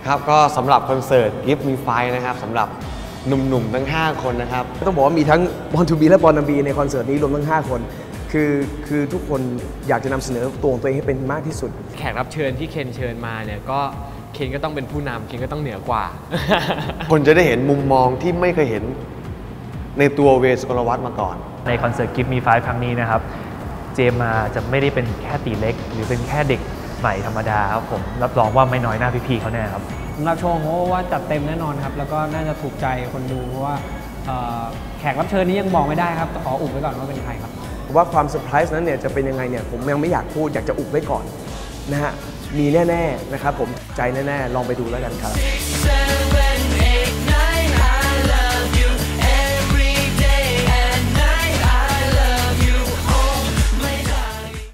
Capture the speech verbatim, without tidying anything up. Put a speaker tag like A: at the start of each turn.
A: ครับก็สำหรับคอนเสิร์ต Give Me Five นะครับสำหรับหนุ่มๆทั้งห้าคนนะครับ
B: ต้องบอกว่ามีทั้ง Born to Be และ Born to Be ในคอนเสิร์ตนี้รวมทั้งห้าคนคือคือทุกคนอยากจะนำเสนอตัวของตัวเองให้เป็นมากที่สุด
C: แขกรับเชิญที่เคนเชิญมาเนี่ยก็เคนก็ต้องเป็นผู้นำเคนก็ต้องเหนือกว่า
A: คนจะได้เห็นมุมมองที่ไม่เคยเห็นในตัวเวส กลวัฒน์มาก่อน
D: ในคอนเสิร์ต Give Me Five ครั้งนี้นะครับเจมมาจะไม่ได้เป็นแค่ตีเล็กหรือเป็นแค่เด็กใหม่ธรรมดาครับผมรับรองว่าไม่น้อยหน้าพี่ๆเขาแน่ครับ
E: สำหรับโชว์ผมว่าจัดเต็มแน่นอนครับแล้วก็น่าจะถูกใจคนดูเพราะว่าแขกรับเชิญนี้ยังบอกไม่ได้ครับขออุบไว้ก่อนว่าเป็นใครครับ
B: ว่าความเซอร์ไพรส์นั้นเนี่ยจะเป็นยังไงเนี่ยผมยังไม่อยากพูดอยากจะอุบไว้ก่อนนะฮะมีแน่ๆนะครับผมใจแน่ๆลองไปดูแล้วกันครับ